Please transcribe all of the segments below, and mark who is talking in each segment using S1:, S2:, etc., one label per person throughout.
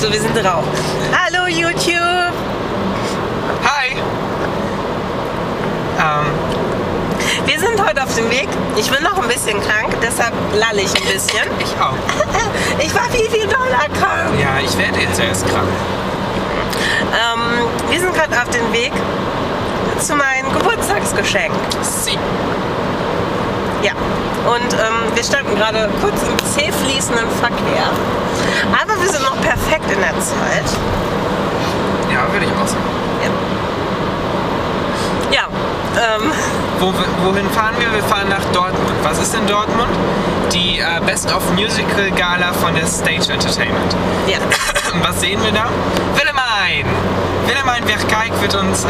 S1: So, wir sind drauf. Hallo YouTube!
S2: Hi!
S1: Wir sind heute auf dem Weg. Ich bin noch ein bisschen krank, deshalb lalle ich ein bisschen.
S2: Ich auch.
S1: Ich war viel doller krank.
S2: Ja, ich werde jetzt erst krank.
S1: Wir sind gerade auf dem Weg zu meinem Geburtstagsgeschenk.
S2: Sie.
S1: Ja, und wir standen gerade kurz im zäh fließenden Verkehr. Aber wir sind noch perfekt in der Zeit.
S2: Ja, würde ich auch sagen.
S1: Ja.
S2: Wohin fahren wir? Wir fahren nach Dortmund. Was ist in Dortmund? Die Best of Musical Gala von der Stage Entertainment.
S1: Ja.
S2: Und was sehen wir da? Willemijn! Willemijn Verkijk wird uns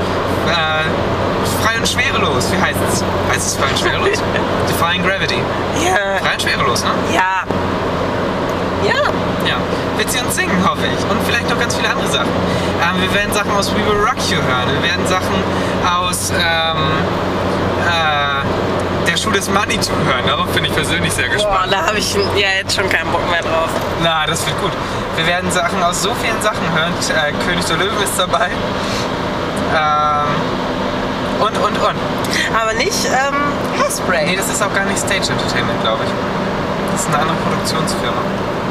S2: frei und schwerelos. Wie heißt es? Heißt es frei und schwerelos? Defying Gravity.
S1: Ja.
S2: Frei und schwerelos, ne?
S1: Ja. Ja.
S2: Ja. Wird sie uns singen, hoffe ich. Und vielleicht noch ganz viele andere Sachen. Wir werden Sachen aus We Will Rock You hören. Wir werden Sachen aus der Schuh des Manitou hören. Darauf bin ich persönlich sehr gespannt.
S1: Boah, da habe ich ja jetzt schon keinen Bock mehr drauf.
S2: Na, das wird gut. Wir werden Sachen aus so vielen Sachen hören. König der Löwen ist dabei. Und.
S1: Aber nicht Hairspray.
S2: Nee, das ist auch gar nicht Stage Entertainment, glaube ich. Das ist eine andere Produktionsfirma.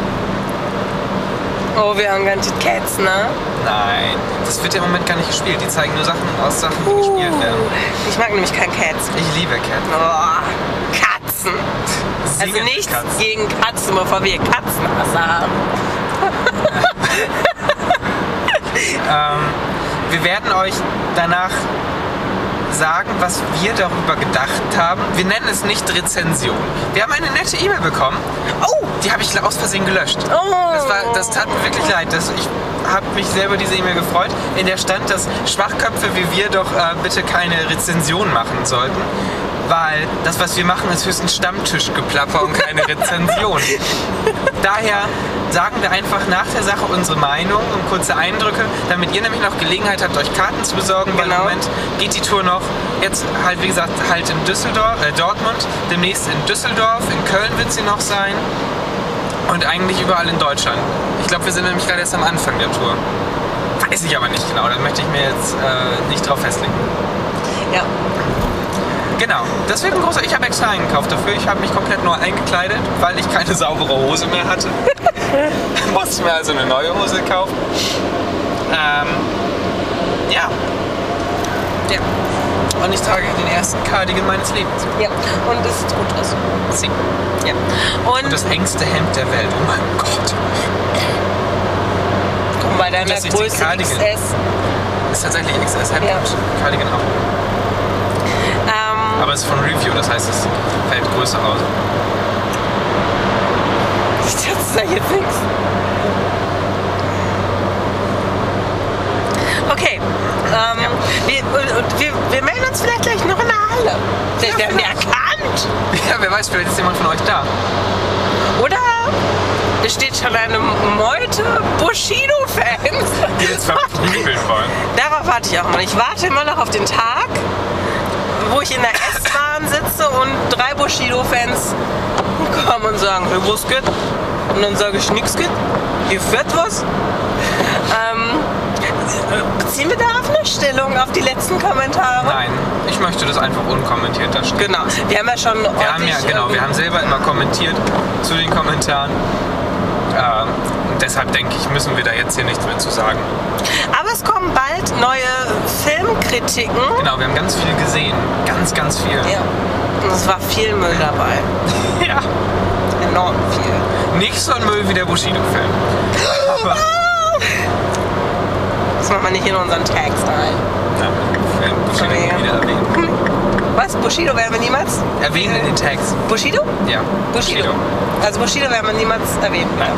S1: Oh, wir haben ganz Cats, ne?
S2: Nein, das wird im Moment gar nicht gespielt. Die zeigen nur Sachen aus Sachen, die gespielt werden.
S1: Ich mag nämlich kein Cats.
S2: Ich liebe Cats.
S1: Oh, Katzen. Also
S2: Singende
S1: nichts
S2: Katzen.
S1: gegen Katzen, bevor wir Katzenhasse haben.
S2: Wir werden euch danach sagen, was wir darüber gedacht haben. Wir nennen es nicht Rezension. Wir haben eine nette E-Mail bekommen. Oh, die habe ich aus Versehen gelöscht.
S1: Oh.
S2: Das tat mir wirklich leid. Ich habe mich sehr über diese E-Mail gefreut. In der stand, dass Schwachköpfe wie wir doch bitte keine Rezension machen sollten. Weil das, was wir machen, ist höchstens Stammtischgeplapper und keine Rezension. Daher sagen wir einfach nach der Sache unsere Meinung und kurze Eindrücke, damit ihr nämlich noch Gelegenheit habt, euch Karten zu besorgen. Weil im Moment geht die Tour noch, jetzt halt wie gesagt, halt in Dortmund, demnächst in Düsseldorf, in Köln wird sie noch sein und eigentlich überall in Deutschland. Ich glaube, wir sind nämlich gerade erst am Anfang der Tour. Weiß ich aber nicht genau, da möchte ich mir jetzt nicht drauf festlegen.
S1: Ja.
S2: Genau, das wird ein großer. Ich habe extra eingekauft dafür. Ich habe mich komplett neu eingekleidet, weil ich keine saubere Hose mehr hatte. Musste mir also eine neue Hose kaufen. Ja. Und ich trage den ersten Cardigan meines Lebens.
S1: Ja. Und es sieht gut aus.
S2: Sie.
S1: Ja.
S2: Und das engste Hemd der Welt. Oh mein Gott.
S1: Guck mal, deiner
S2: Dass ich die
S1: Größe
S2: Cardigan-
S1: XS.
S2: Ist tatsächlich XS Hemd
S1: Ja.
S2: und Cardigan auch. Aber es ist von Review, das heißt, es fällt größer aus.
S1: Ich dachte jetzt nichts. Okay. Wir melden uns vielleicht gleich noch in der Halle. Vielleicht werden wir erkannt.
S2: Ja, wer weiß, vielleicht ist jemand von euch da.
S1: Oder es steht schon eine Meute Bushido-Fans.
S2: Die jetzt verprügeln wollen.
S1: Darauf warte ich auch mal. Ich warte immer noch auf den Tag, wo ich in der S-Bahn sitze und 3 Bushido-Fans kommen und sagen, hey, was geht? Und dann sage ich, nix geht. Hier fährt was. Ziehen wir darauf eine Stellung auf die letzten Kommentare?
S2: Nein, ich möchte das einfach unkommentiert da stehen.
S1: Genau. Wir haben ja schon
S2: Wir haben selber immer kommentiert zu den Kommentaren. Und deshalb denke ich, müssen wir da jetzt hier nichts mehr zu sagen.
S1: Aber es kommen bald neue Filmkritiken.
S2: Genau, wir haben ganz viel gesehen. Ganz viel.
S1: Ja. Und es war viel Müll dabei.
S2: Ja.
S1: Enorm viel.
S2: Nicht so ein Müll wie der Bushido-Film. Aber
S1: Das machen wir nicht in unseren Tags rein.
S2: ja, Bushido nie wieder erwähnen.
S1: Was? Bushido werden wir niemals?
S2: Erwähnen in den Tags.
S1: Bushido?
S2: Ja.
S1: Bushido. Also Bushido werden wir niemals erwähnen.
S2: Nein.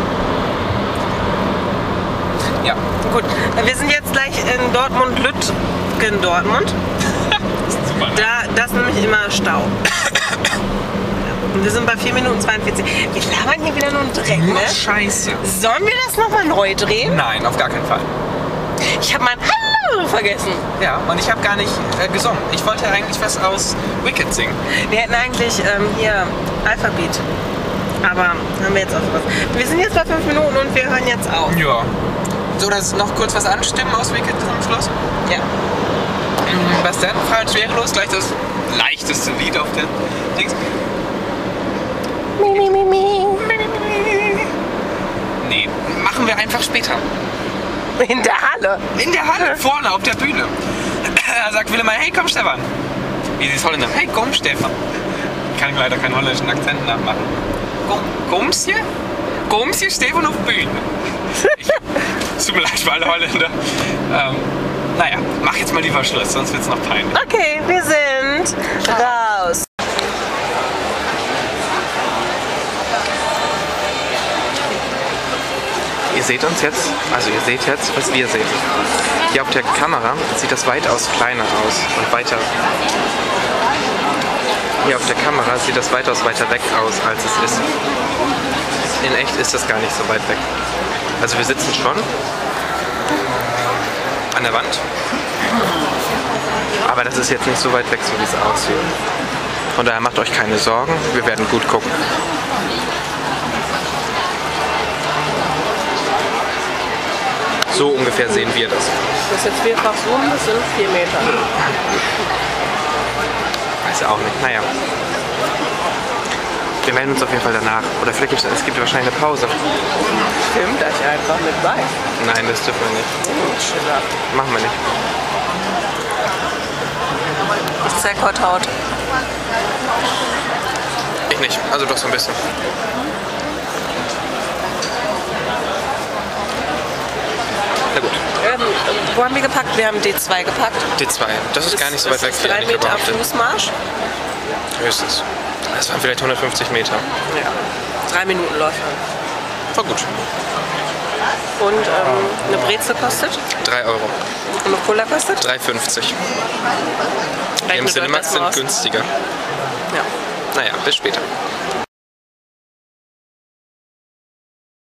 S2: Ja.
S1: Gut, wir sind jetzt gleich in Dortmund, Lütgendortmund.
S2: Super.
S1: Das ist nämlich immer Stau. Und wir sind bei 4 Minuten 42. Wir labern hier wieder nur einen Dreck,
S2: Nur
S1: ne?
S2: Scheiße.
S1: Sollen wir das nochmal neu drehen?
S2: Nein, auf gar keinen Fall.
S1: Ich habe mein Hallo vergessen.
S2: Ja, und ich habe gar nicht gesungen. Ich wollte eigentlich was aus Wicked singen.
S1: Wir hätten eigentlich hier Alphabet Aber haben wir jetzt auch was. Wir sind jetzt bei 5 Minuten und wir hören jetzt auf.
S2: Ja. So, dass noch kurz was anstimmen aus Wicked zum Schluss.
S1: Ja.
S2: Was denn? Frei und schwerelos, gleich das leichteste Lied auf der Dings. Nee, machen wir einfach später.
S1: In der Halle.
S2: In der Halle, vorne auf der Bühne. Da sagt Willemeyer, hey komm Stefan. Wie sie es Holländer, hey komm Stefan. Ich kann leider keinen holländischen Akzent nachmachen. Kommst du? Kommst du Stefan auf die Bühne? Es tut mir leid für alle Holländer. Naja, mach jetzt mal lieber Schluss, sonst wird es noch peinlich.
S1: Okay, wir sind raus.
S3: Ihr seht uns jetzt, also ihr seht jetzt, was wir sehen. Hier auf der Kamera sieht das weitaus kleiner aus und weiter. Hier auf der Kamera sieht das weitaus weiter weg aus, als es ist. In echt ist das gar nicht so weit weg. Also wir sitzen schon an der Wand, aber das ist jetzt nicht so weit weg, so wie es aussieht. Von daher macht euch keine Sorgen, wir werden gut gucken. So ungefähr sehen wir das.
S1: Das ist jetzt vierfach rum, das sind 4 Meter.
S3: Weiß ja auch nicht. Naja. Wir melden uns auf jeden Fall danach. Oder vielleicht gibt es wahrscheinlich eine Pause.
S1: Filmt euch einfach mit bei.
S3: Nein, das dürfen wir nicht. Machen wir nicht.
S1: Ich zeig Haut.
S3: Ich nicht. Also doch so ein bisschen. Na gut.
S1: Wo haben wir gepackt? Wir haben D2 gepackt.
S3: D2. Das ist gar nicht so weit weg.
S1: Das ist 3 Meter am Fußmarsch.
S3: Höchstens. Das waren vielleicht 150 Meter.
S1: Ja. 3 Minuten Läufe.
S3: War gut.
S1: Und eine Brezel kostet?
S3: 3 Euro.
S1: Und eine Cola kostet?
S3: 3,50. Im
S1: Rechnet
S3: Cinemax
S1: euch das
S3: sind
S1: mal aus.
S3: günstiger.
S1: Ja.
S3: Naja, bis später.